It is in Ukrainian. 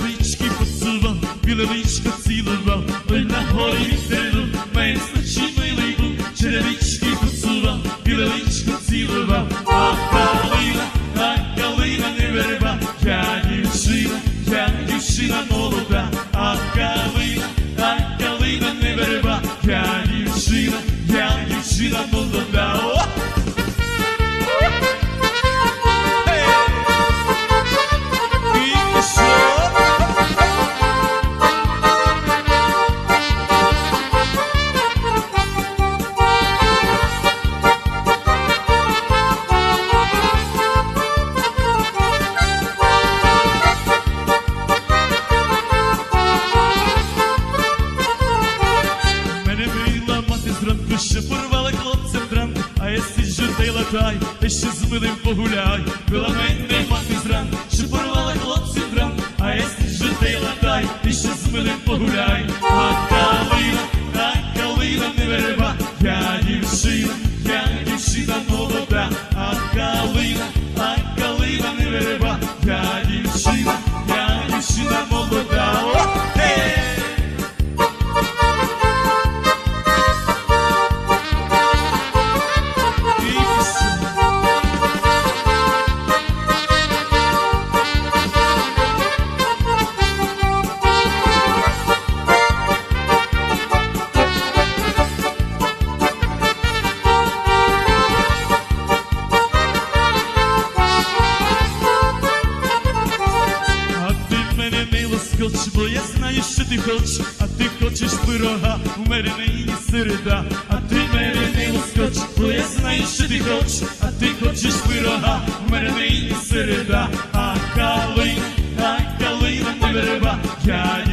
черевички поцілував, біле личко цілував, ой на горі вітеру, мене значить милий був, черевички поцілував, біле личко цілував, а калина не верба, я дівчина молода, а калина не верба, я дівчина молода. Ще порвала хлопцем дранку, а я сиджу та й латай, та ще з милим погуляй. Била мене мати зранку, ще порвала хлопцем дранку, а я сиджу та й латай, та ще з милим погуляй. А калина не верба, я дівчина молода, а калина не верба, я дівчина молода. Бо я знаю, що ти хочеш, а ти хочеш пирога, у мене нині середа. А ти мене не лоскочиш, бо я знаю, що ти хочеш, а ти хочеш пирога, у мене нині середа. А калина не верба, я